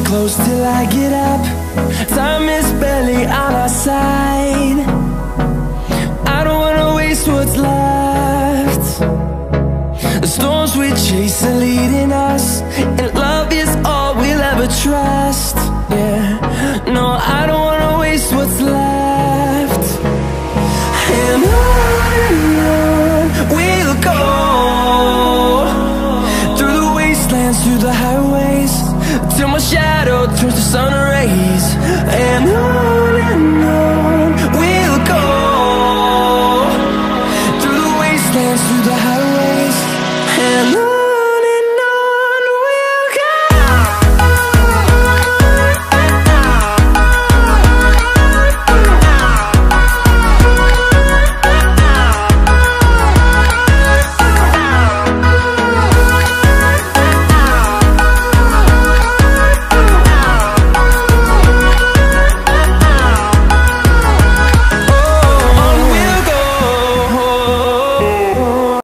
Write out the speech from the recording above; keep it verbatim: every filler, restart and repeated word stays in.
close till I get up. Time is barely on our side. I don't wanna waste what's left. The storms we chase are leading us, and love is all we'll ever trust. Yeah, no, I don't wanna waste what's left. And on and on we'll go, through the wastelands, through the highways, till my shadow turns to sun rays. And on and